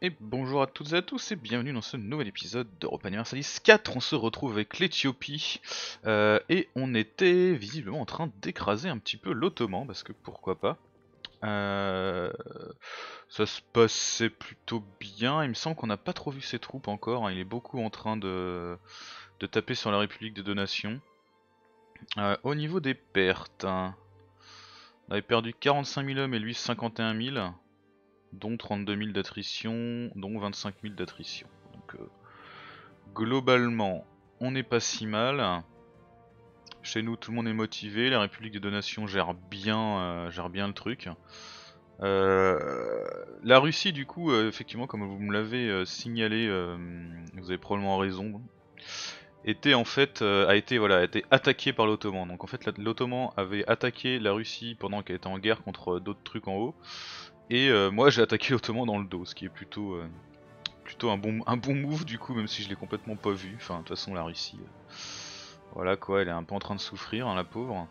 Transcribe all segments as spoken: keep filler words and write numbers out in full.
Et bonjour à toutes et à tous et bienvenue dans ce nouvel épisode d'Europa Universalis quatre. On se retrouve avec l'Éthiopie euh, et on était visiblement en train d'écraser un petit peu l'Ottoman parce que pourquoi pas. Euh, ça se passait plutôt bien, il me semble qu'on n'a pas trop vu ses troupes encore, hein. Il est beaucoup en train de, de taper sur la République des deux Nations. Euh, au niveau des pertes, hein, on avait perdu quarante-cinq mille hommes et lui cinquante et un mille. Dont trente-deux mille d'attrition, dont vingt-cinq mille d'attrition. Donc euh, globalement, on n'est pas si mal. Chez nous, tout le monde est motivé, la République des deux Nations gère bien, euh, gère bien le truc. Euh, la Russie, du coup, euh, effectivement, comme vous me l'avez euh, signalé, euh, vous avez probablement raison, était en fait, euh, a été voilà, a été attaquée par l'Ottoman. Donc en fait, l'Ottoman avait attaqué la Russie pendant qu'elle était en guerre contre d'autres trucs en haut. Et euh, moi j'ai attaqué l'Ottoman dans le dos, ce qui est plutôt, euh, plutôt un, bon, un bon move du coup, même si je l'ai complètement pas vu. Enfin, de toute façon, la Russie, euh, voilà quoi, elle est un peu en train de souffrir, hein, la pauvre.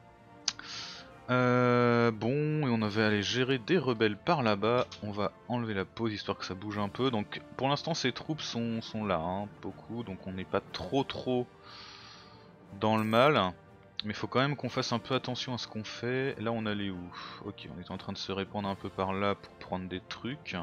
Euh, bon, et on avait à aller gérer des rebelles par là-bas. On va enlever la pause histoire que ça bouge un peu. Donc pour l'instant, ces troupes sont, sont là, hein, beaucoup, donc on n'est pas trop trop dans le mal. Mais il faut quand même qu'on fasse un peu attention à ce qu'on fait. Là, on allait où? Ok, on est en train de se répandre un peu par là pour prendre des trucs.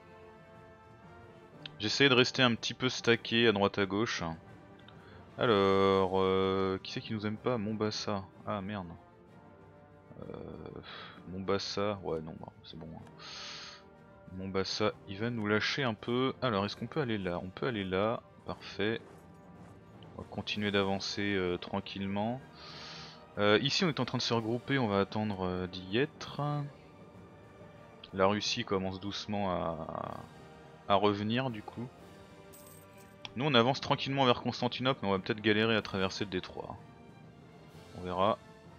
J'essaie de rester un petit peu stacké à droite à gauche. Alors, euh, qui c'est qui nous aime pas? Mombasa. Ah merde. Euh, Mombasa, ouais non, bah, c'est bon. Hein. Mombasa, il va nous lâcher un peu. Alors, est-ce qu'on peut aller là? On peut aller là, parfait. On va continuer d'avancer euh, tranquillement. Euh, ici, on est en train de se regrouper, on va attendre euh, d'y être. La Russie commence doucement à, à revenir du coup. Nous on avance tranquillement vers Constantinople, mais on va peut-être galérer à traverser le détroit. On verra.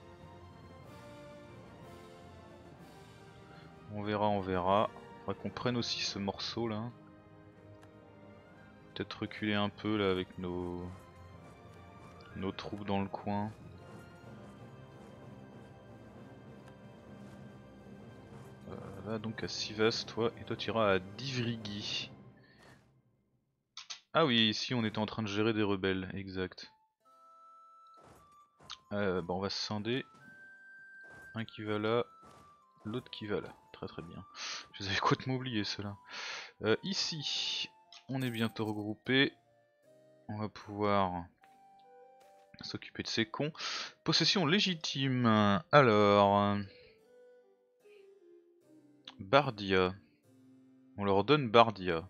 On verra, on verra. Faudrait qu'on prenne aussi ce morceau là. Peut-être reculer un peu là avec nos, nos troupes dans le coin. Euh, va donc à Sivas toi, et toi tu iras à Divrigi. Ah oui, ici on était en train de gérer des rebelles, exact. Euh, bah on va se scinder. Un qui va là, l'autre qui va là. Très très bien. Je les avais complètement oublié ceux-là. Euh, ici, on est bientôt regroupés. On va pouvoir s'occuper de ces cons. Possession légitime. Alors, Bardia. On leur donne Bardia.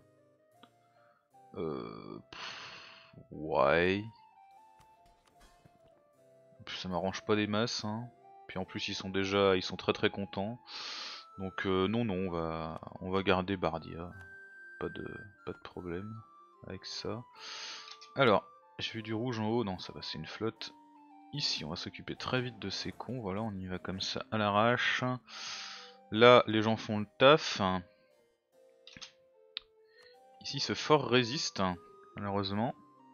Euh, pff, ouais. Ça m'arrange pas des masses. Hein. Puis en plus ils sont déjà, ils sont très très contents. Donc euh, non non, on va, on va garder Bardia. Pas de, pas de problème avec ça. Alors, j'ai vu du rouge en haut. Non, ça va, c'est une flotte. Ici, on va s'occuper très vite de ces cons. Voilà, on y va comme ça à l'arrache. Là, les gens font le taf. Ici, ce fort résiste, malheureusement.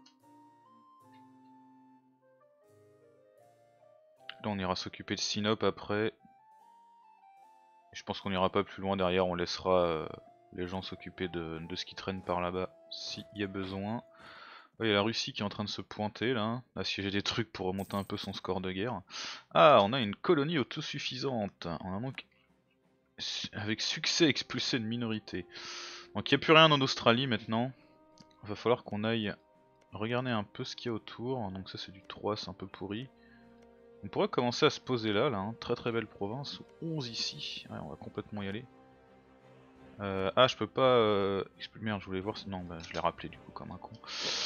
Là, on ira s'occuper de Sinope après. Je pense qu'on ira pas plus loin derrière. On laissera euh, les gens s'occuper de, de ce qui traîne par là-bas s'il y a besoin. Il y a la Russie qui est en train de se pointer là, assiéger des trucs pour remonter un peu son score de guerre. Ah, on a une colonie autosuffisante. On a donc avec succès expulsé une minorité. Donc il n'y a plus rien en Australie maintenant. Il va falloir qu'on aille regarder un peu ce qu'il y a autour. Donc ça c'est du trois, c'est un peu pourri. On pourrait commencer à se poser là, là, hein. Très très belle province. onze ici, ouais, on va complètement y aller. Euh, ah je peux pas... Euh... Merde, je voulais voir... Non, bah, je l'ai rappelé du coup comme un con.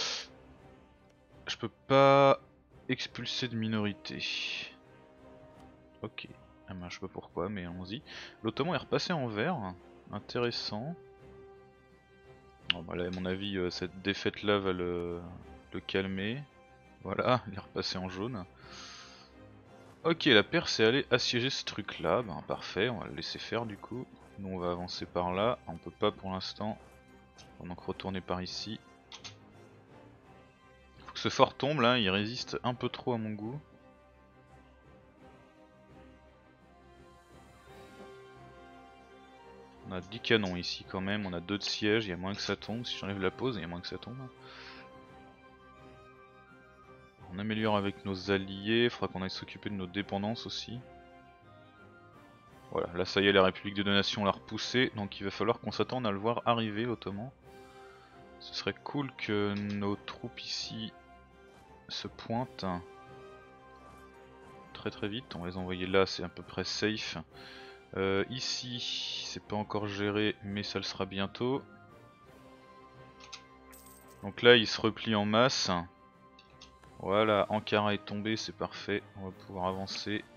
Je peux pas expulser de minorité. Ok. Ah ben, je sais pas pourquoi, mais allons-y. L'Ottoman est repassé en vert. Intéressant. Bon, bah là, à mon avis, euh, cette défaite là va le, le calmer. Voilà, il est repassé en jaune. Ok, la Perse est allée assiéger ce truc là. Ben parfait, on va le laisser faire du coup. Nous on va avancer par là. On peut pas pour l'instant. On va donc retourner par ici. Faut que ce fort tombe là, il résiste un peu trop à mon goût. On a dix canons ici quand même, on a deux de siège, il y a moins que ça tombe. Si j'enlève la pause, il y a moins que ça tombe. On améliore avec nos alliés, il faudra qu'on aille s'occuper de nos dépendances aussi. Voilà, là ça y est, la République des deux Nations l'a repoussé, donc il va falloir qu'on s'attende à le voir arriver, l'Ottoman. Ce serait cool que nos troupes ici se pointent très très vite. On va les envoyer là, c'est à peu près safe. Euh, ici, c'est pas encore géré, mais ça le sera bientôt. Donc là, il se replie en masse. Voilà, Ankara est tombé, c'est parfait. On va pouvoir avancer.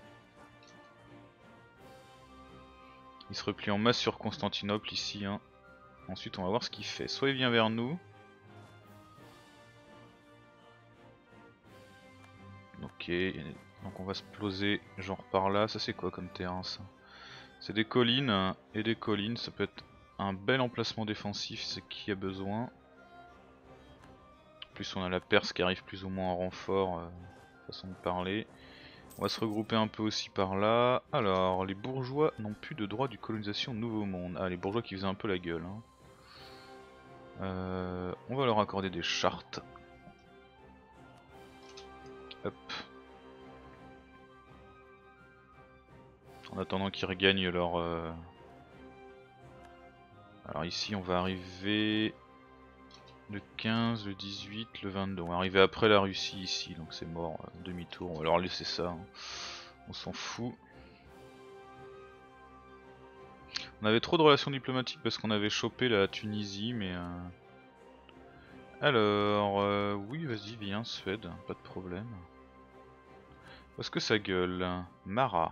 Il se replie en masse sur Constantinople ici. Hein. Ensuite, on va voir ce qu'il fait. Soit il vient vers nous. Ok, donc on va se poser genre par là. Ça, c'est quoi comme terrain ça? C'est des collines et des collines. Ça peut être un bel emplacement défensif, c'est qui a besoin. En plus, on a la Perse qui arrive plus ou moins en renfort, euh, façon de parler. On va se regrouper un peu aussi par là. Alors, les bourgeois n'ont plus de droit de colonisation Nouveau Monde. Ah, les bourgeois qui faisaient un peu la gueule. Hein. Euh, on va leur accorder des chartes. Hop. En attendant qu'ils regagnent leur... Euh... Alors ici, on va arriver... Le quinze, le dix-huit, le vingt-deux. On va arriver après la Russie ici, donc c'est mort. Euh, Demi-tour, on va leur laisser ça. Hein. On s'en fout. On avait trop de relations diplomatiques parce qu'on avait chopé la Tunisie, mais... Euh... Alors, euh, oui, vas-y, viens, Suède, pas de problème. Où est-ce que ça gueule? Mara.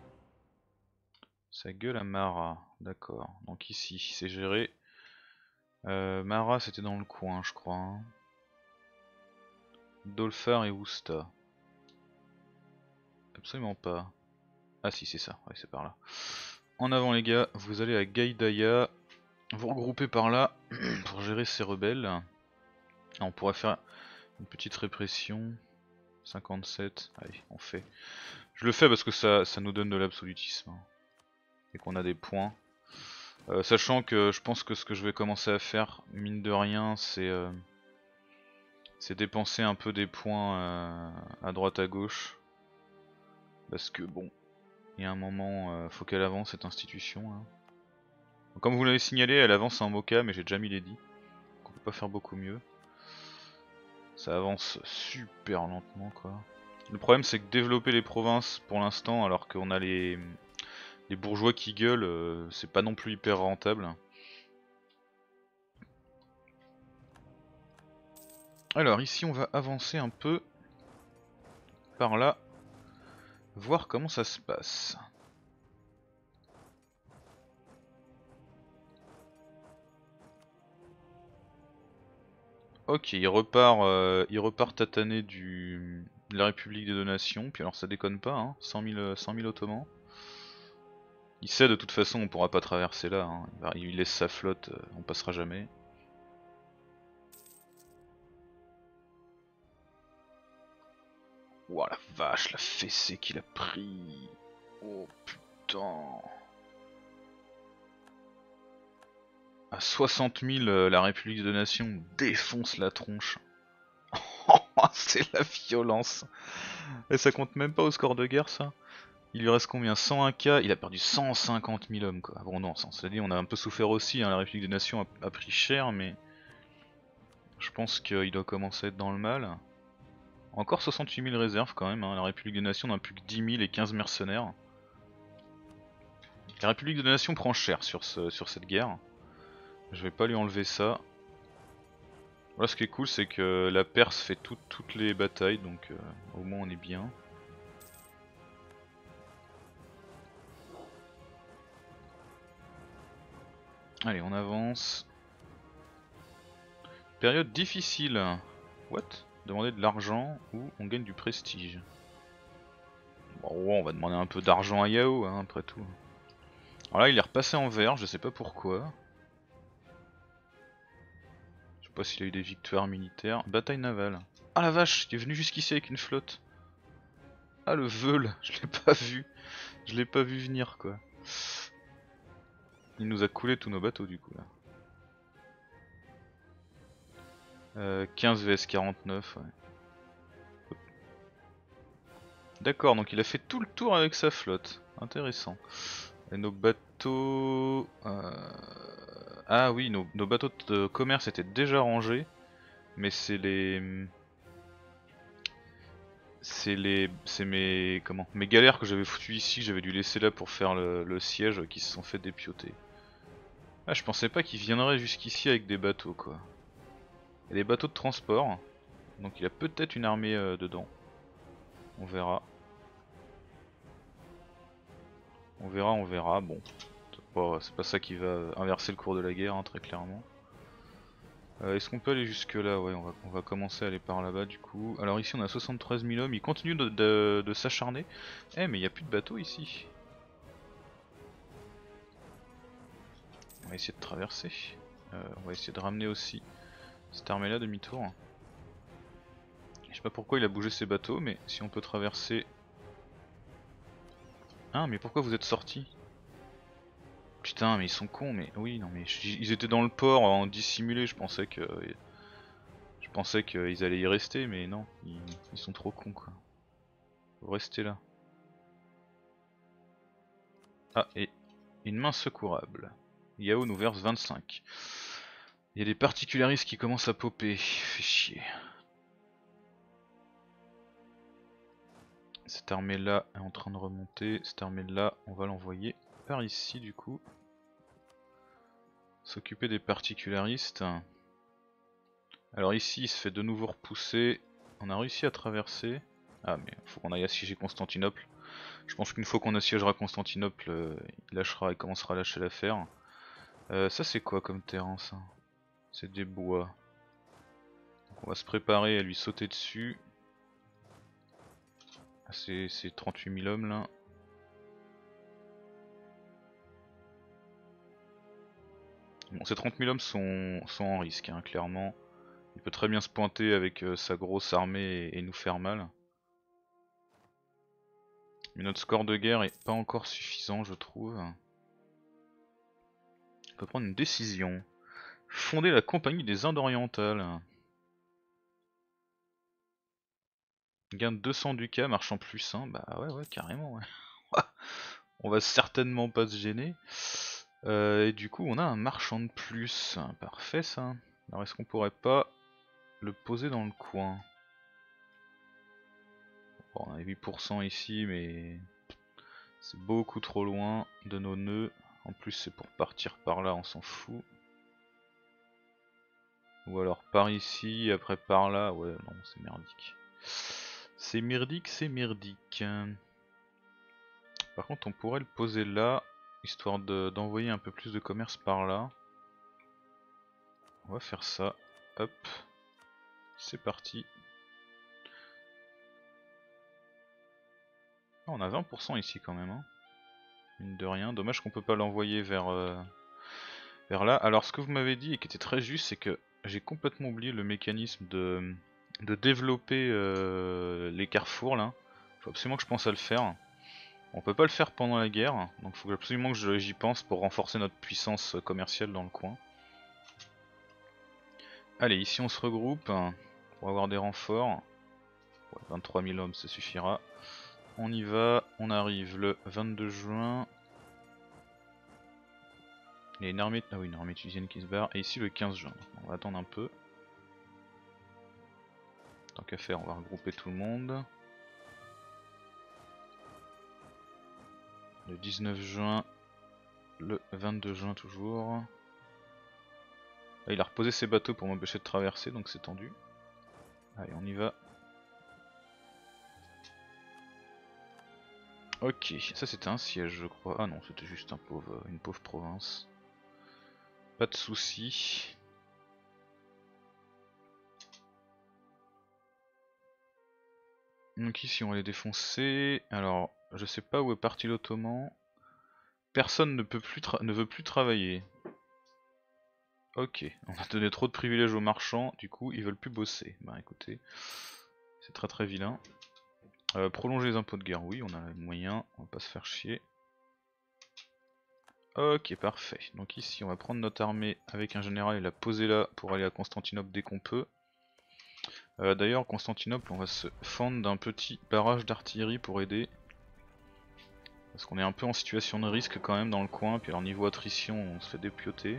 Ça gueule à Mara, d'accord. Donc ici, c'est géré. Euh, Mara, c'était dans le coin, je crois. Hein. Dolfar et Ousta. Absolument pas. Ah si, c'est ça, ouais, c'est par là. En avant les gars, vous allez à Gaïdaya, vous regroupez par là pour gérer ces rebelles. Ah, on pourrait faire une petite répression. cinquante-sept, allez, on fait. Je le fais parce que ça, ça nous donne de l'absolutisme. Hein. Et qu'on a des points. Euh, sachant que je pense que ce que je vais commencer à faire, mine de rien, c'est euh, c'est dépenser un peu des points euh, à droite à gauche. Parce que bon, il y a un moment, euh, faut qu'elle avance cette institution. Hein. Donc, comme vous l'avez signalé, elle avance en mocha, mais j'ai déjà mis les dix. Donc on peut pas faire beaucoup mieux. Ça avance super lentement quoi. Le problème c'est que développer les provinces pour l'instant, alors qu'on a les, les bourgeois qui gueulent, euh, c'est pas non plus hyper rentable. Alors ici on va avancer un peu par là, voir comment ça se passe. Ok, il repart, euh, il repart tataner du, de la République des deux Nations, puis alors ça déconne pas, hein, cent mille ottomans. Il sait de toute façon on pourra pas traverser là, hein. Il laisse sa flotte, euh, on passera jamais. Ouah la vache, la fessée qu'il a pris. Oh putain. À soixante mille, euh, la République des Nations défonce la tronche. C'est la violence. Et ça compte même pas au score de guerre ça. Il lui reste combien? cent un K, il a perdu cent cinquante mille hommes quoi. Bon non, cela dit on a un peu souffert aussi, hein. La République des Nations a, a pris cher mais... Je pense qu'il doit commencer à être dans le mal. Encore soixante-huit mille réserves quand même, hein. La République des Nations n'a plus que dix mille et quinze mercenaires. La République des Nations prend cher sur, ce, sur cette guerre. Je vais pas lui enlever ça. Voilà, ce qui est cool c'est que la Perse fait tout, toutes les batailles donc euh, au moins on est bien. Allez on avance. Période difficile. What? Demander de l'argent ou on gagne du prestige. Bon on va demander un peu d'argent à Yao hein, après tout. Alors là il est repassé en vert, je sais pas pourquoi. Je sais pas s'il a eu des victoires militaires. Bataille navale. Ah la vache, il est venu jusqu'ici avec une flotte. Ah le veule, je l'ai pas vu. Je l'ai pas vu venir quoi. Il nous a coulé tous nos bateaux du coup là. Euh, quinze vs quarante-neuf, ouais. D'accord, donc il a fait tout le tour avec sa flotte. Intéressant. Et nos bateaux... Euh... Ah oui, nos, nos bateaux de commerce étaient déjà rangés. Mais c'est les... C'est les... C'est mes... Comment Mes galères que j'avais foutues ici, que j'avais dû laisser là pour faire le, le siège, qui se sont fait dépioter. Ah, je pensais pas qu'il viendrait jusqu'ici avec des bateaux quoi. Il y a des bateaux de transport. Donc il a peut-être une armée euh, dedans. On verra. On verra, on verra. Bon, c'est pas, c'est pas ça qui va inverser le cours de la guerre, hein, très clairement. Euh, Est-ce qu'on peut aller jusque là? Ouais, on va, on va commencer à aller par là-bas du coup. Alors ici on a soixante-treize mille hommes, ils continuent de, de, de s'acharner. Eh mais il n'y a plus de bateaux ici. On va essayer de traverser. Euh, on va essayer de ramener aussi cette armée là demi-tour. Je sais pas pourquoi il a bougé ses bateaux, mais si on peut traverser... Ah mais pourquoi vous êtes sortis? Putain mais ils sont cons, mais oui non mais ils étaient dans le port en dissimulé, je pensais que... Je pensais qu'ils allaient y rester, mais non, ils, ils sont trop cons quoi. Faut rester là. Ah, et une main secourable. Yao nous verse vingt-cinq. Il y a des particularistes qui commencent à popper, fait chier. Cette armée là est en train de remonter, cette armée là on va l'envoyer par ici du coup. S'occuper des particularistes. Alors ici il se fait de nouveau repousser, on a réussi à traverser. Ah mais faut qu'on aille assiéger Constantinople. Je pense qu'une fois qu'on assiégera Constantinople, euh, il lâchera et commencera à lâcher l'affaire. Euh, ça c'est quoi comme terrain ça? C'est des bois. Donc on va se préparer à lui sauter dessus. Ah, c'est trente-huit mille hommes là. Bon, ces trente mille hommes sont, sont en risque, hein, clairement. Il peut très bien se pointer avec euh, sa grosse armée et, et nous faire mal. Mais notre score de guerre est pas encore suffisant, je trouve. On peut prendre une décision. Fonder la compagnie des Indes orientales. Gain de deux cents ducats, marchand plus un. Bah ouais, ouais, carrément. Ouais. On va certainement pas se gêner. Euh, et du coup, on a un marchand de plus. Parfait ça. Alors est-ce qu'on pourrait pas le poser dans le coin? Bon, on a huit pour cent ici, mais c'est beaucoup trop loin de nos nœuds. En plus, c'est pour partir par là, on s'en fout. Ou alors par ici, après par là. Ouais, non, c'est merdique. C'est merdique, c'est merdique. Par contre, on pourrait le poser là, histoire d'envoyer un peu plus de commerce par là. On va faire ça. Hop. C'est parti. Ah, on a vingt pour cent ici quand même. Hein. Mine de rien. Dommage qu'on peut pas l'envoyer vers, euh, vers là. Alors ce que vous m'avez dit et qui était très juste, c'est que j'ai complètement oublié le mécanisme de, de développer euh, les carrefours là. Faut absolument que je pense à le faire. On peut pas le faire pendant la guerre, donc il faut absolument que j'y pense pour renforcer notre puissance commerciale dans le coin. Allez, ici on se regroupe pour avoir des renforts. Ouais, vingt-trois mille hommes, ça suffira. On y va, on arrive le vingt-deux juin. Il y a une armée, ah oui, une armée tunisienne qui se barre. Et ici le quinze juin. On va attendre un peu. Tant qu'à faire, on va regrouper tout le monde. Le dix-neuf juin, le vingt-deux juin toujours. Là, il a reposé ses bateaux pour m'empêcher de traverser, donc c'est tendu. Allez, on y va. Ok, ça c'était un siège je crois. Ah non, c'était juste un pauvre, une pauvre province. Pas de soucis. Donc ici on va les défoncer. Alors, je sais pas où est parti l'Ottoman. Personne ne peut plus ne veut plus travailler. Ok, on a donné trop de privilèges aux marchands, du coup ils veulent plus bosser. Bah écoutez, c'est très très vilain. Euh, prolonger les impôts de guerre, oui, on a les moyens, on va pas se faire chier. Ok, parfait. Donc ici on va prendre notre armée avec un général et la poser là pour aller à Constantinople dès qu'on peut. Euh, D'ailleurs Constantinople, on va se fendre d'un petit barrage d'artillerie pour aider. Parce qu'on est un peu en situation de risque quand même dans le coin, puis alors niveau attrition on se fait dépioter.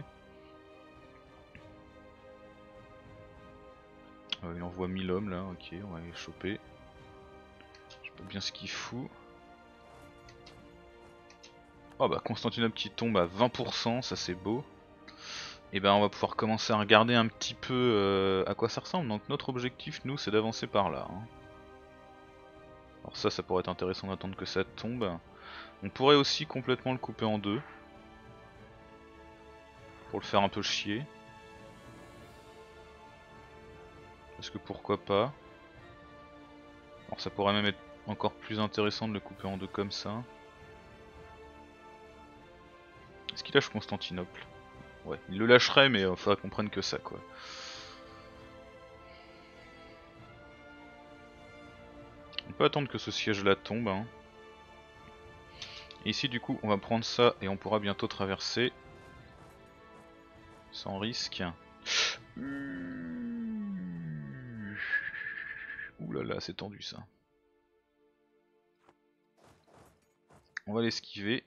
Euh, il envoie mille hommes là, ok, on va les choper. Je sais pas bien ce qu'il fout. Oh bah Constantinople qui tombe à vingt pour cent, ça c'est beau. Et ben on va pouvoir commencer à regarder un petit peu euh, à quoi ça ressemble. Donc notre objectif nous c'est d'avancer par là. Hein. Alors ça ça pourrait être intéressant d'attendre que ça tombe. On pourrait aussi complètement le couper en deux. Pour le faire un peu chier. Parce que pourquoi pas. Alors ça pourrait même être encore plus intéressant de le couper en deux comme ça. Est-ce qu'il lâche Constantinople? Ouais, il le lâcherait mais il euh, faudra qu'on prenne que ça quoi. On peut attendre que ce siège là tombe. Hein. Et ici du coup on va prendre ça et on pourra bientôt traverser. Sans risque. Ouh là là, c'est tendu ça. On va l'esquiver.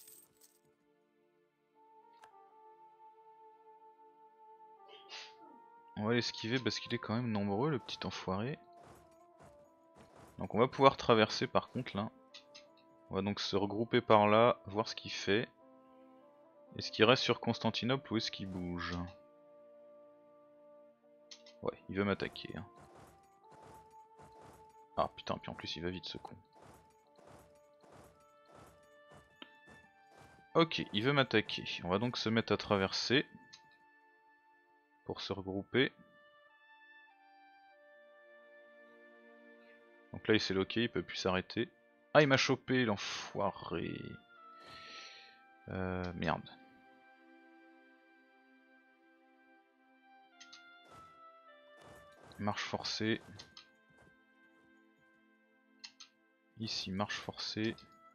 On va l'esquiver parce qu'il est quand même nombreux le petit enfoiré. Donc on va pouvoir traverser par contre là. On va donc se regrouper par là, voir ce qu'il fait. Est-ce qu'il reste sur Constantinople ou est-ce qu'il bouge? Ouais, il veut m'attaquer. Hein. Ah putain, puis en plus il va vite ce con. Ok, il veut m'attaquer. On va donc se mettre à traverser. Pour se regrouper. Donc là il s'est loqué, il peut plus s'arrêter. Ah il m'a chopé l'enfoiré. Euh, merde. Marche forcée. Ici marche forcée.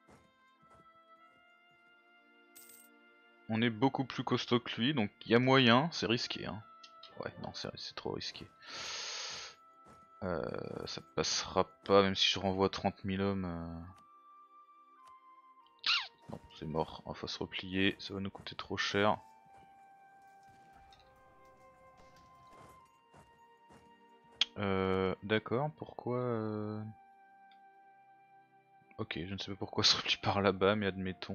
On est beaucoup plus costaud que lui, donc il y a moyen, c'est risqué. Hein. Ouais, non, c'est trop risqué. Euh, ça passera pas, même si je renvoie trente mille hommes. Euh... Non, c'est mort, il faut se replier, ça va nous coûter trop cher. Euh, D'accord, pourquoi... Euh... Ok, je ne sais pas pourquoi se replie par là-bas, mais admettons.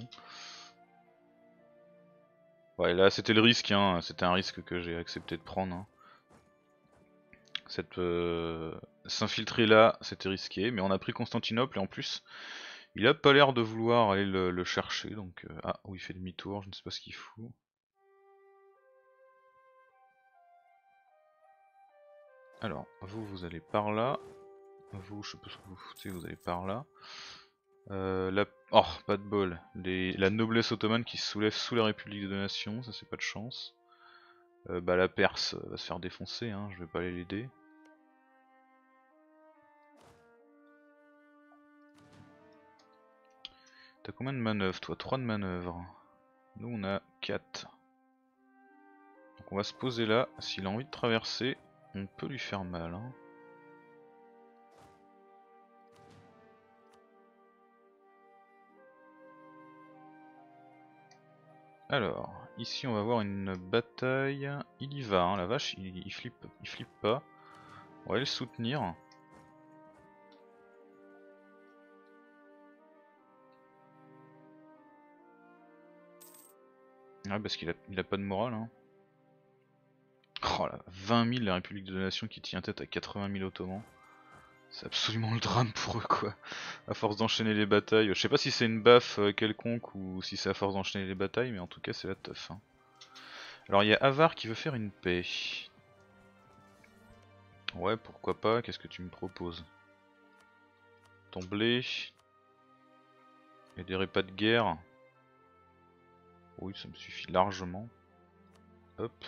Ouais, là c'était le risque, hein. C'était un risque que j'ai accepté de prendre. Hein. Cette euh... s'infiltrer là, c'était risqué, mais on a pris Constantinople et en plus, il a pas l'air de vouloir aller le, le chercher. Donc, euh... ah, où il fait demi-tour, je ne sais pas ce qu'il fout. Alors, vous, vous allez par là. Vous, je sais pas ce que vous foutez, vous allez par là. Euh, la... Oh, pas de bol. Les... La noblesse ottomane qui se soulève sous la République des Nations, ça c'est pas de chance. Euh, bah la Perse va se faire défoncer, hein, je vais pas aller l'aider. T'as combien de manœuvres toi? Trois de manœuvres. Nous on a quatre. Donc on va se poser là, s'il a envie de traverser, on peut lui faire mal. Hein. Alors, ici on va avoir une bataille. Il y va, hein, la vache, il, il, flippe, il flippe pas. On va aller le soutenir. Ouais, parce qu'il a, il a pas de morale. Hein. Oh là, vingt mille la République des Nations qui tient tête à quatre-vingt mille ottomans. C'est absolument le drame pour eux quoi. À force d'enchaîner les batailles. Je sais pas si c'est une baffe euh, quelconque ou si c'est à force d'enchaîner les batailles, mais en tout cas c'est la teuf. Hein. Alors il y a Avar qui veut faire une paix. Ouais, pourquoi pas, qu'est-ce que tu me proposes? Ton blé. Et des repas de guerre. Oui, ça me suffit largement. Hop.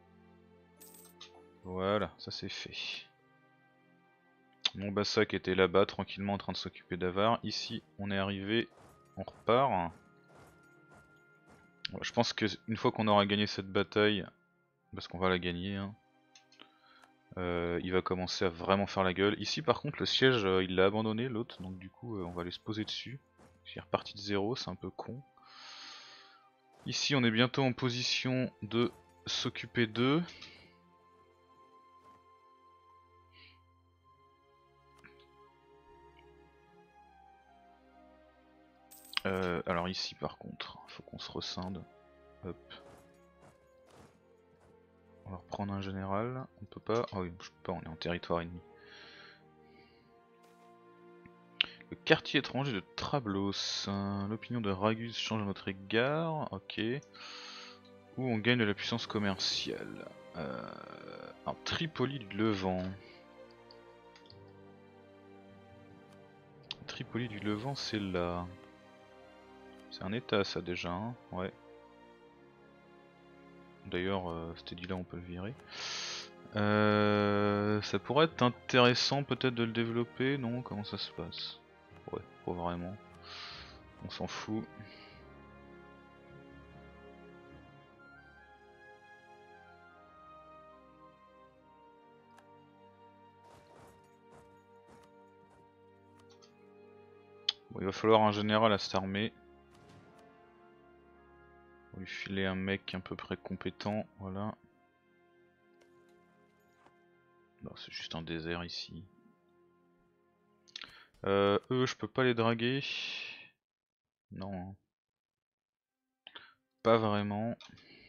Voilà, ça c'est fait. Mon Bassac était là-bas, tranquillement en train de s'occuper d'Avar. Ici, on est arrivé, on repart. Ouais, je pense qu'une fois qu'on aura gagné cette bataille, parce qu'on va la gagner, hein, euh, il va commencer à vraiment faire la gueule. Ici par contre le siège euh, il l'a abandonné l'autre, donc du coup euh, on va aller se poser dessus. Il est reparti de zéro, c'est un peu con. Ici on est bientôt en position de s'occuper d'eux. Euh, alors ici par contre, faut qu'on se rescinde. Hop. On va reprendre un général. On peut pas. Ah oui, je peux pas, on est en territoire ennemi. Le quartier étranger de Trablos. Euh, L'opinion de Ragus change à notre égard. Ok. Où on gagne de la puissance commerciale. Euh... Alors, Tripoli du Levant. Tripoli du Levant, c'est là. C'est un état ça déjà, hein, ouais. D'ailleurs, euh, cet édit là on peut le virer. Euh, ça pourrait être intéressant peut-être de le développer, non? Comment ça se passe? Ouais, pas vraiment. On s'en fout. Bon, il va falloir un général à cette armée. On va lui filer un mec à peu près compétent, voilà. Non, c'est juste un désert ici. Euh, eux, je peux pas les draguer. Non. Hein. Pas vraiment.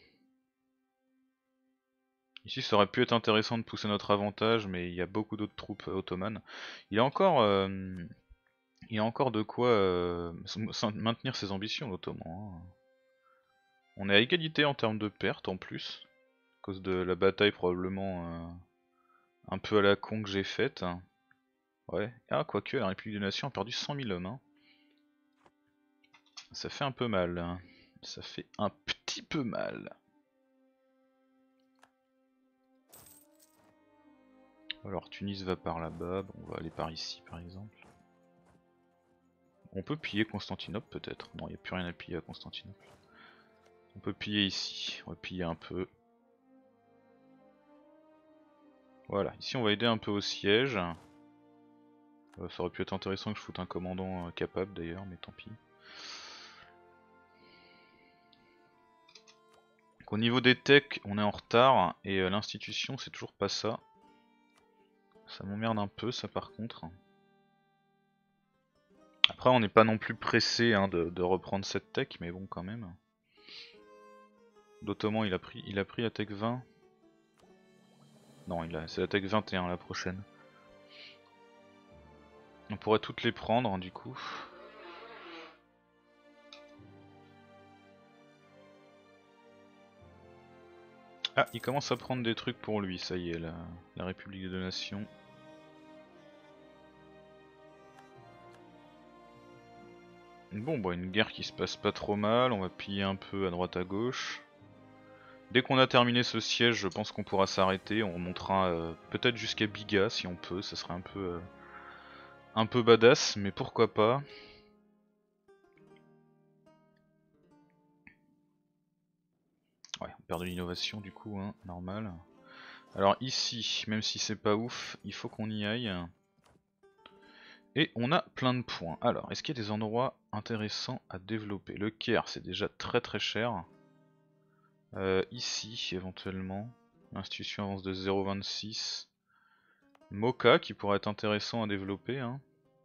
Ici, ça aurait pu être intéressant de pousser notre avantage, mais il y a beaucoup d'autres troupes ottomanes. Il y a encore, euh, il y a encore de quoi euh, maintenir ses ambitions, l'Ottoman. Hein. On est à égalité en termes de pertes en plus, à cause de la bataille probablement euh, un peu à la con que j'ai faite. Ouais, ah quoique la République des Nations a perdu cent mille hommes. Hein. Ça fait un peu mal. Hein. Ça fait un petit peu mal. Alors Tunis va par là-bas, bon, on va aller par ici par exemple. On peut piller Constantinople peut-être. Non, il n'y a plus rien à piller à Constantinople. On peut piller ici, on va piller un peu. Voilà, ici on va aider un peu au siège. Euh, ça aurait pu être intéressant que je foute un commandant euh, capable d'ailleurs, mais tant pis. Donc, au niveau des techs, on est en retard, et euh, l'institution c'est toujours pas ça. Ça m'emmerde un peu ça par contre. Après on n'est pas non plus pressé hein, de, de reprendre cette tech, mais bon quand même. L'Ottoman il a pris il a pris la tech vingt. Non, il a c'est la tech vingt et un la prochaine. On pourrait toutes les prendre hein, du coup. Ah, il commence à prendre des trucs pour lui, ça y est, la, la République des deux Nations. Bon, bah une guerre qui se passe pas trop mal, on va piller un peu à droite à gauche. Dès qu'on a terminé ce siège, je pense qu'on pourra s'arrêter, on remontera euh, peut-être jusqu'à Biga si on peut, ça serait un peu, euh, un peu badass, mais pourquoi pas. Ouais, on perd de l'innovation du coup, hein, normal. Alors ici, même si c'est pas ouf, il faut qu'on y aille. Et on a plein de points. Alors, est-ce qu'il y a des endroits intéressants à développer? Le Caire, c'est déjà très très cher. Euh, ici, éventuellement, l'institution avance de zéro virgule vingt-six. Mocha, qui pourrait être intéressant à développer. Hein.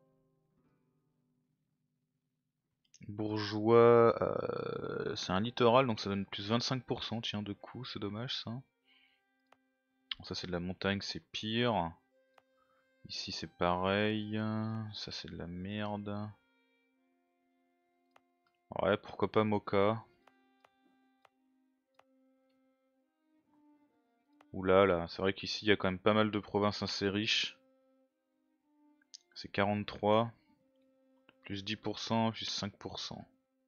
Bourgeois, euh, c'est un littoral, donc ça donne plus vingt-cinq pour cent, tiens, de coup, c'est dommage ça. Bon, ça c'est de la montagne, c'est pire. Ici c'est pareil, ça c'est de la merde. Ouais, pourquoi pas Mocha. Oula là, c'est vrai qu'ici il y a quand même pas mal de provinces assez riches. C'est quarante-trois, plus dix pour cent, plus cinq pour cent.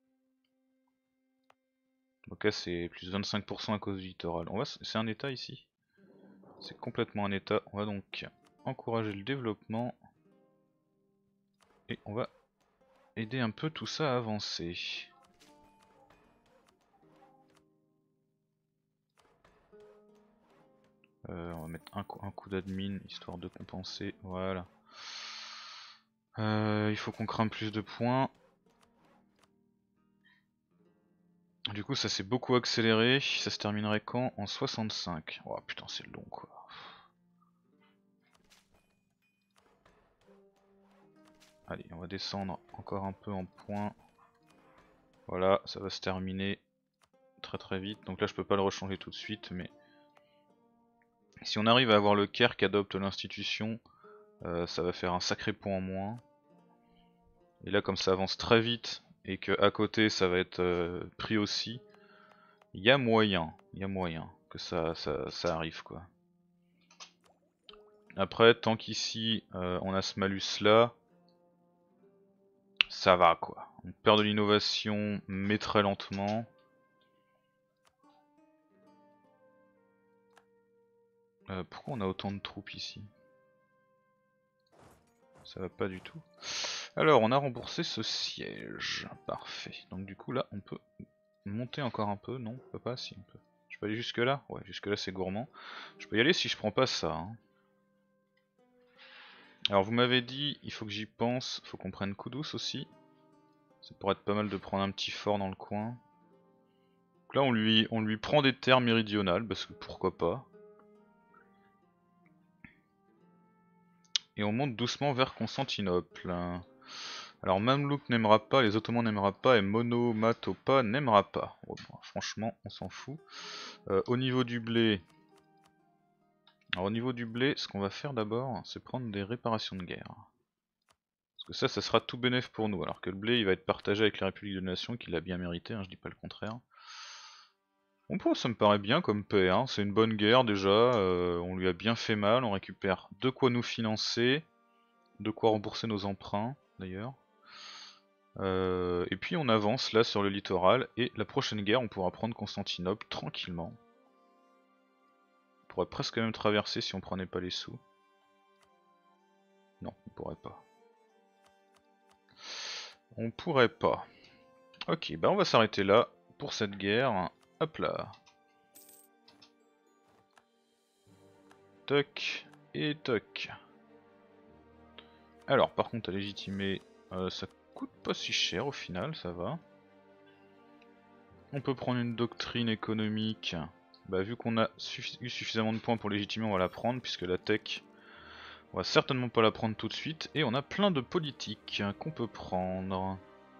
Mocha c'est plus vingt-cinq pour cent à cause du littoral. C'est un état ici. C'est complètement un état. On va donc encourager le développement. Et on va aider un peu tout ça à avancer. Euh, on va mettre un, un coup d'admin histoire de compenser. Voilà. Euh, il faut qu'on crame plus de points. Du coup ça s'est beaucoup accéléré. Ça se terminerait quand? En soixante-cinq. Oh putain c'est long quoi. Allez on va descendre encore un peu en points. Voilà ça va se terminer très très vite. Donc là je peux pas le rechanger tout de suite mais si on arrive à avoir le Caire qui adopte l'institution, euh, ça va faire un sacré point en moins. Et là comme ça avance très vite et que à côté ça va être euh, pris aussi, il y a moyen, il y a moyen que ça, ça, ça arrive quoi. Après tant qu'ici euh, on a ce malus là, ça va quoi. On perd de l'innovation mais très lentement. Euh, pourquoi on a autant de troupes ici? Ça va pas du tout. Alors on a remboursé ce siège, parfait. Donc du coup là on peut monter encore un peu, non on peut pas, si on peut. Je peux aller jusque là? Ouais jusque là c'est gourmand. Je peux y aller si je prends pas ça. Hein. Alors vous m'avez dit, il faut que j'y pense, faut qu'on prenne Kudus aussi. Ça pourrait être pas mal de prendre un petit fort dans le coin. Donc là on lui, on lui prend des terres méridionales, parce que pourquoi pas. Et on monte doucement vers Constantinople. Alors Mamluk n'aimera pas, les Ottomans n'aimera pas, et Monomatopa n'aimera pas. Oh, bon, franchement on s'en fout. Euh, au niveau du blé... Alors au niveau du blé, ce qu'on va faire d'abord, c'est prendre des réparations de guerre. Parce que ça, ça sera tout bénéf pour nous, alors que le blé il va être partagé avec la République de Nation, qui l'a bien mérité, hein, je dis pas le contraire. Bon, pour ça me paraît bien comme paix, hein. C'est une bonne guerre déjà, euh, on lui a bien fait mal, on récupère de quoi nous financer, de quoi rembourser nos emprunts d'ailleurs. Euh, et puis on avance là sur le littoral, et la prochaine guerre on pourra prendre Constantinople tranquillement. On pourrait presque même traverser si on prenait pas les sous. Non, on pourrait pas. On pourrait pas. Ok, bah on va s'arrêter là pour cette guerre. Hop là. Toc et toc. Alors par contre à légitimer, euh, ça coûte pas si cher au final, ça va. On peut prendre une doctrine économique. Bah vu qu'on a suffi eu suffisamment de points pour légitimer, on va la prendre puisque la tech, on va certainement pas la prendre tout de suite. Et on a plein de politiques qu'on peut prendre.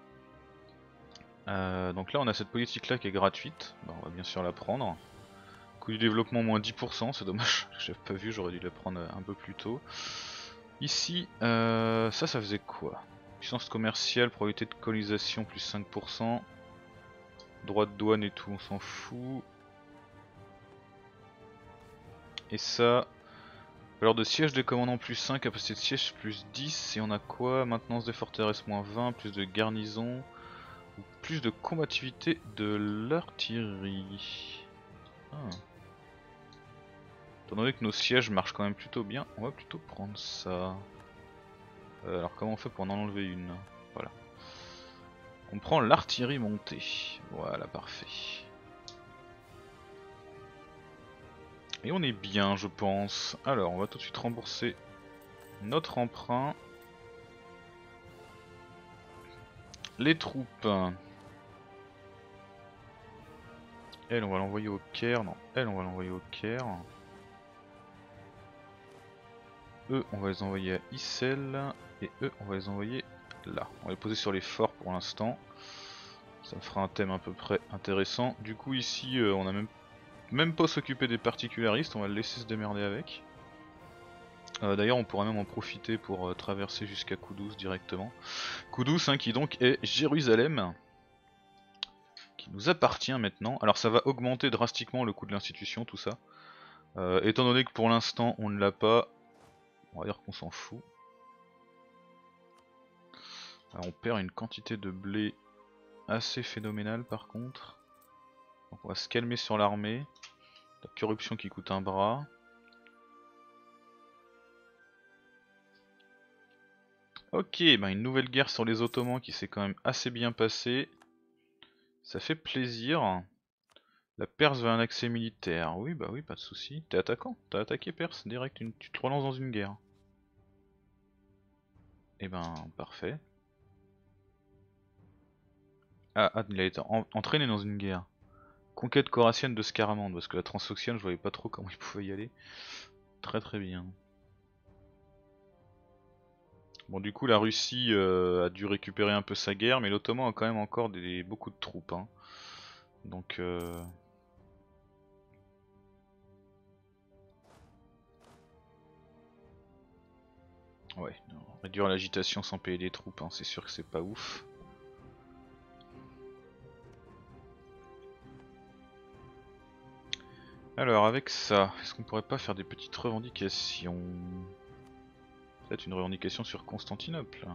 Euh, donc là on a cette politique là qui est gratuite, bah, on va bien sûr la prendre. Coût du développement moins dix pour cent, c'est dommage, j'avais pas vu, j'aurais dû la prendre un peu plus tôt. Ici, euh, ça, ça faisait quoi? Puissance commerciale, probabilité de colonisation plus cinq pour cent. Droit de douane et tout, on s'en fout. Et ça, valeur de siège des commandants plus cinq, capacité de siège plus dix. Et on a quoi? Maintenance des forteresses moins vingt, plus de garnison. Plus de combativité de l'artillerie. Ah. Étant donné que nos sièges marchent quand même plutôt bien, on va plutôt prendre ça. Euh, alors comment on fait pour en enlever une? Voilà. On prend l'artillerie montée. Voilà, parfait. Et on est bien, je pense. Alors, on va tout de suite rembourser notre emprunt. Les troupes. Elle, on va l'envoyer au Caire. Non, elle, on va l'envoyer au Caire. Eux, on va les envoyer à Issel. Et eux, on va les envoyer là. On va les poser sur les forts pour l'instant. Ça me fera un thème à peu près intéressant. Du coup, ici, euh, on a même, même pas s'occuper des particularistes. On va le laisser se démerder avec. Euh, D'ailleurs on pourrait même en profiter pour euh, traverser jusqu'à Kudus directement. Kudus hein, qui donc est Jérusalem, qui nous appartient maintenant. Alors ça va augmenter drastiquement le coût de l'institution, tout ça. Euh, étant donné que pour l'instant on ne l'a pas, on va dire qu'on s'en fout. Alors on perd une quantité de blé assez phénoménale par contre. Donc on va se calmer sur l'armée. La corruption qui coûte un bras. Ok, bah une nouvelle guerre sur les Ottomans qui s'est quand même assez bien passée. Ça fait plaisir. La Perse veut un accès militaire. Oui, bah oui, pas de soucis. T'es attaquant. T'as attaqué Perse, direct, une... tu te relances dans une guerre. Eh ben, parfait. Ah, ah, il a été en... entraîné dans une guerre. Conquête corassienne de Scaramande, parce que la Transoxiane, je voyais pas trop comment il pouvait y aller. Très très bien. Bon, du coup, la Russie euh, a dû récupérer un peu sa guerre, mais l'Ottoman a quand même encore des... beaucoup de troupes. Hein. Donc... Euh... Ouais, non, réduire l'agitation sans payer les troupes, hein, c'est sûr que c'est pas ouf. Alors avec ça, est-ce qu'on pourrait pas faire des petites revendications? Peut-être une revendication sur Constantinople.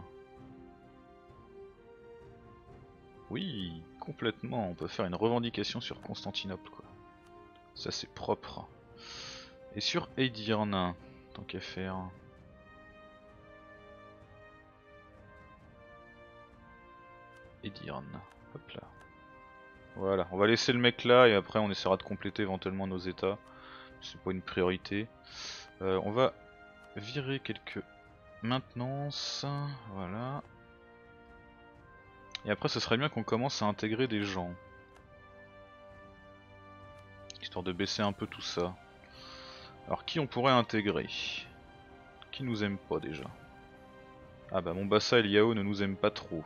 Oui, complètement, on peut faire une revendication sur Constantinople quoi. Ça c'est propre. Et sur Edirne, tant qu'à faire. Edirne, hop là. Voilà, on va laisser le mec là et après on essaiera de compléter éventuellement nos états. C'est pas une priorité. Euh, on va virer quelques maintenances, voilà. Et après ce serait bien qu'on commence à intégrer des gens. Histoire de baisser un peu tout ça. Alors qui on pourrait intégrer? Qui nous aime pas déjà? Ah bah Mombasa et Liao ne nous aiment pas trop.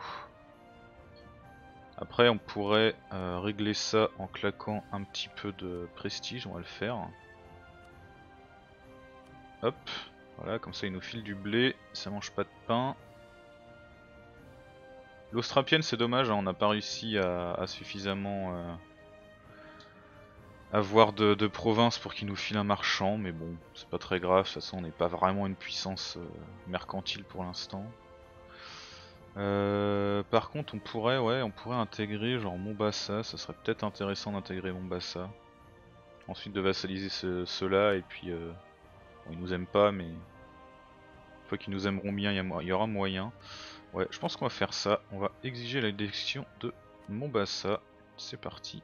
Après on pourrait euh, régler ça en claquant un petit peu de prestige, on va le faire. Hop, voilà, comme ça il nous file du blé, ça mange pas de pain. L'Austrapienne c'est dommage, hein, on n'a pas réussi à, à suffisamment euh, avoir de, de province pour qu'il nous file un marchand, mais bon, c'est pas très grave, de toute façon on n'est pas vraiment une puissance euh, mercantile pour l'instant. Euh, par contre on pourrait ouais on pourrait intégrer genre Mombasa, ça serait peut-être intéressant d'intégrer Mombasa. Ensuite de vassaliser ceux-là ce et puis euh, bon, ils nous aiment pas mais une fois qu'ils nous aimeront bien il y, y aura moyen. Ouais je pense qu'on va faire ça, on va exiger l'élection de Mombasa, c'est parti.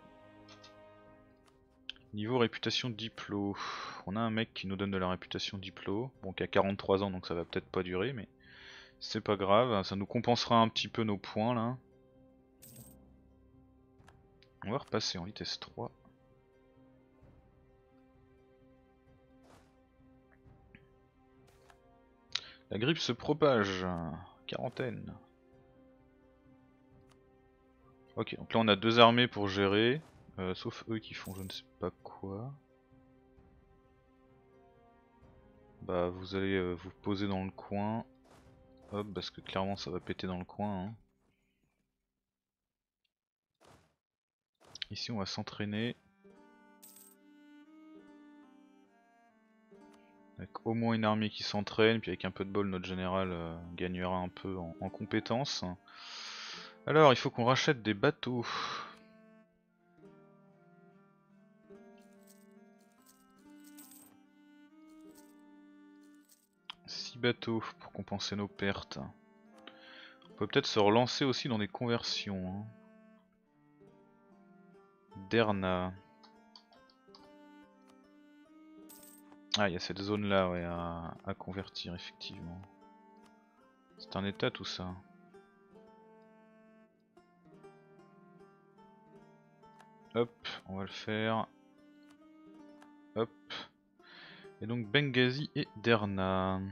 Niveau réputation diplo, on a un mec qui nous donne de la réputation diplo, bon qui a quarante-trois ans donc ça va peut-être pas durer mais c'est pas grave, ça nous compensera un petit peu nos points là. On va repasser en vitesse trois. La grippe se propage, quarantaine. Ok, donc là on a deux armées pour gérer, euh, sauf eux qui font je ne sais pas quoi. Bah vous allez euh, vous poser dans le coin, hop, parce que clairement ça va péter dans le coin. Hein. Ici on va s'entraîner. Avec au moins une armée qui s'entraîne, puis avec un peu de bol notre général euh, gagnera un peu en, en compétences. Alors il faut qu'on rachète des bateaux. six bateaux pour compenser nos pertes. On peut peut-être se relancer aussi dans des conversions. Hein. Derna. Ah, il y a cette zone là ouais, à, à convertir effectivement. C'est un état tout ça. Hop, on va le faire. Hop. Et donc Benghazi et Derna.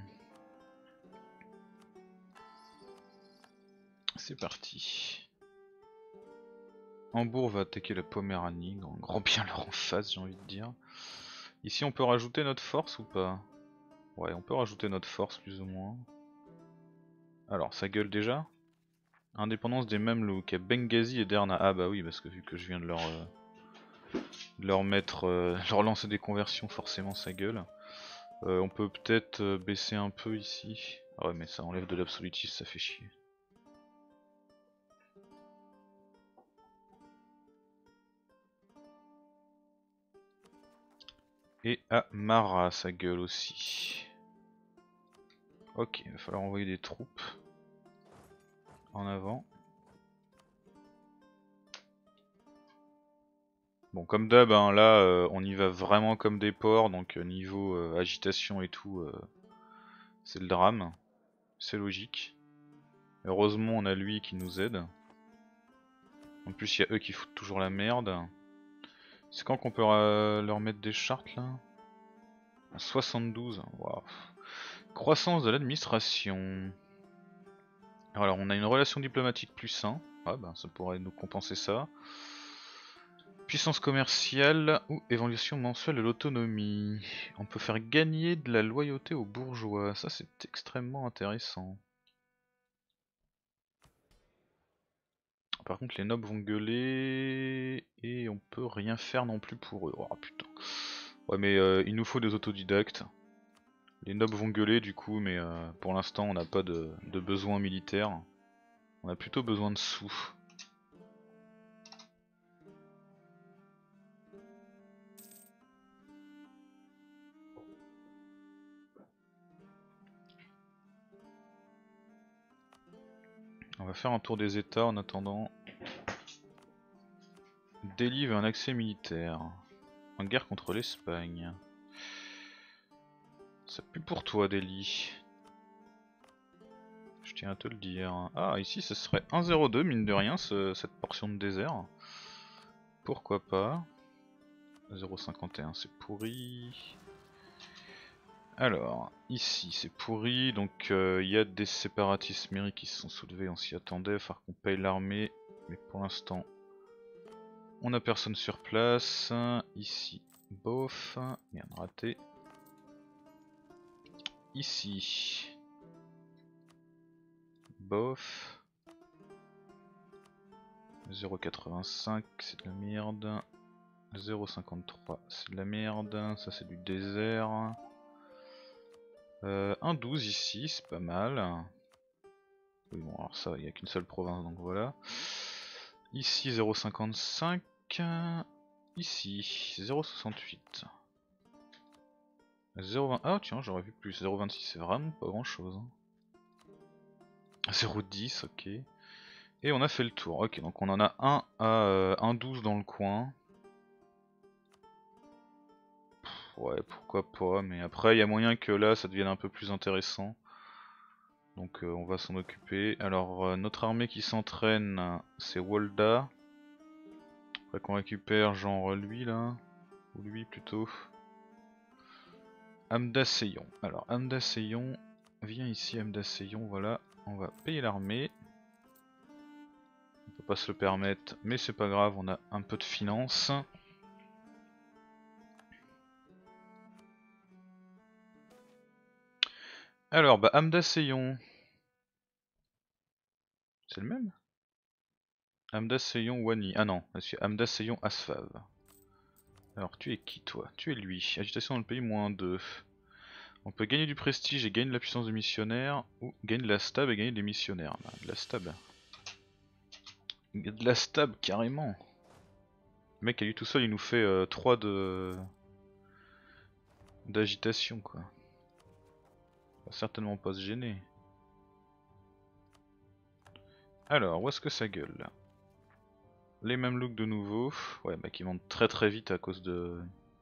C'est parti. Hambourg va attaquer la Poméranie, grand, grand bien leur en face j'ai envie de dire. Ici on peut rajouter notre force ou pas? Ouais, on peut rajouter notre force plus ou moins. Alors ça gueule déjà. Indépendance des Mamelouks à Benghazi et Derna. Ah bah oui, parce que vu que je viens de leur, euh, de leur mettre, euh, leur lancer des conversions, forcément ça gueule. Euh, on peut peut-être euh, baisser un peu ici. Ah ouais mais ça enlève de l'absolutisme, ça fait chier. Et à Mara, ça gueule aussi. Ok, il va falloir envoyer des troupes en avant. Bon, comme d'hab, hein, là, euh, on y va vraiment comme des porcs, donc euh, niveau euh, agitation et tout, euh, c'est le drame. C'est logique. Heureusement, on a lui qui nous aide. En plus, il y a eux qui foutent toujours la merde. C'est quand qu'on peut euh, leur mettre des chartes, là? soixante-douze, waouh. Croissance de l'administration. Alors, on a une relation diplomatique plus un. Ah, bah, ça pourrait nous compenser ça. Puissance commerciale ou évaluation mensuelle de l'autonomie. On peut faire gagner de la loyauté aux bourgeois. Ça, c'est extrêmement intéressant. Par contre, les nobles vont gueuler et on peut rien faire non plus pour eux. Oh putain. Ouais, mais euh, il nous faut des autodidactes. Les nobles vont gueuler du coup, mais euh, pour l'instant, on n'a pas de, de besoin militaire. On a plutôt besoin de sous. On va faire un tour des états en attendant. Délivre un accès militaire. En guerre contre l'Espagne. Ça pue pour toi, Delhi. Je tiens à te le dire. Ah, ici, ce serait un zéro deux, mine de rien, ce, cette portion de désert. Pourquoi pas. zéro cinquante et un, c'est pourri. Alors, ici, c'est pourri. Donc, il euh, y a des séparatistes mérites qui se sont soulevés. On s'y attendait. Il va falloir qu'on paye l'armée. Mais pour l'instant, on n'a personne sur place. Ici, bof. Merde, raté. Ici. Bof. zéro virgule quatre-vingt-cinq, c'est de la merde. zéro virgule cinquante-trois, c'est de la merde. Ça, c'est du désert. Euh, un virgule douze ici, c'est pas mal. Oui, bon, alors ça, il n'y a qu'une seule province, donc voilà. Ici, zéro virgule cinquante-cinq. Ici, zéro virgule soixante-huit. zéro virgule vingt. Ah, tiens, j'aurais vu plus. zéro virgule vingt-six, c'est vraiment pas grand chose. zéro virgule dix, ok. Et on a fait le tour. Ok, donc on en a un à euh, un virgule douze dans le coin. Pff, ouais, pourquoi pas, mais après il y a moyen que là ça devienne un peu plus intéressant. Donc euh, on va s'en occuper. Alors euh, notre armée qui s'entraîne, c'est Wolda. Faudrait qu'on récupère genre lui là. Ou lui plutôt. Amda Seyon. Alors Amda Seyon, viens ici Amda Seyon, voilà. On va payer l'armée. On peut pas se le permettre, mais c'est pas grave, on a un peu de finances. Alors, bah Amda Seyon. C'est le même? Amda Seyon Wani. Ah non, c'est Amda Seyon Asfav. Alors, tu es qui toi? Tu es lui. Agitation dans le pays, moins deux. On peut gagner du prestige et gagner de la puissance de missionnaire, ou gagner de la stab et gagner des missionnaires. Bah, de la stab. De la stab, carrément. Le mec à lui tout seul, il nous fait euh, trois de... d'agitation, quoi. On va certainement pas se gêner. Alors, où est-ce que ça gueule là? Les mêmes looks de nouveau. Ouais, bah qui montent très très vite à cause de...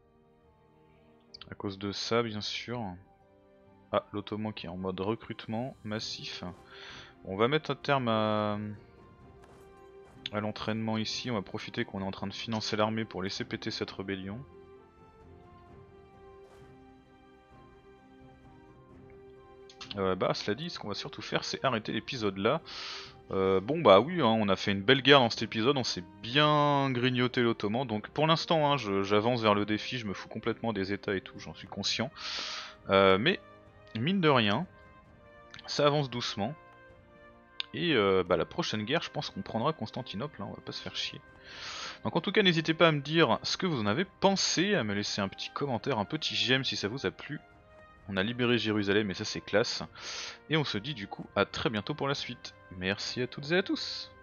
à cause de ça, bien sûr. Ah, l'Ottoman qui est en mode recrutement massif. On va mettre un terme à, à l'entraînement ici. On va profiter qu'on est en train de financer l'armée pour laisser péter cette rébellion. Euh, bah cela dit, ce qu'on va surtout faire c'est arrêter l'épisode là. Euh, bon bah oui, hein, on a fait une belle guerre dans cet épisode, on s'est bien grignoté l'Ottoman. Donc pour l'instant hein, j'avance vers le défi, je me fous complètement des états et tout, j'en suis conscient. Euh, mais mine de rien, ça avance doucement. Et euh, bah, la prochaine guerre, je pense qu'on prendra Constantinople, hein, on va pas se faire chier. Donc en tout cas, n'hésitez pas à me dire ce que vous en avez pensé, à me laisser un petit commentaire, un petit j'aime si ça vous a plu. On a libéré Jérusalem et ça c'est classe. Et on se dit du coup à très bientôt pour la suite. Merci à toutes et à tous.